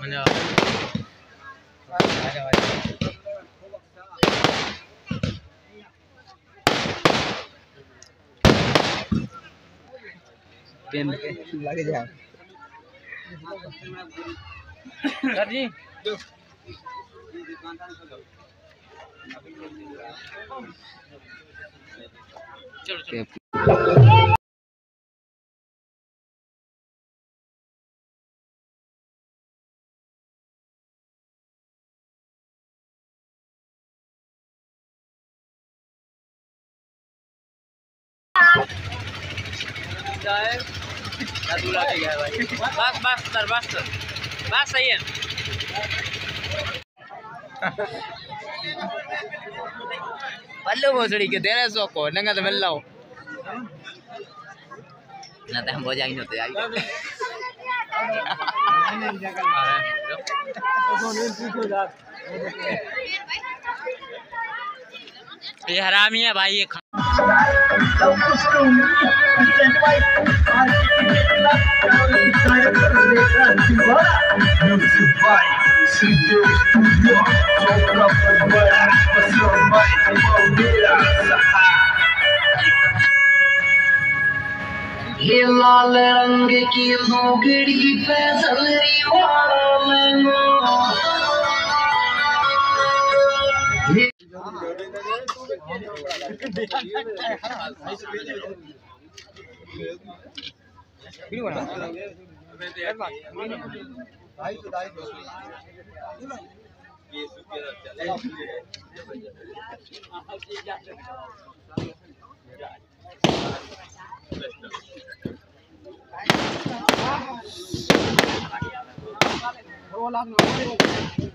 Pen लगे जा sir जी चलो बस बस सर बस सही है। पल्लू भोसड़ी के तेरे सो को नंगा तो मिल लो ना तो हम हो जाएंगे होते आई ये हरामी है भाई ये ये लाल रंग की लोगड़ी पे जलरी वाला मैंगो वो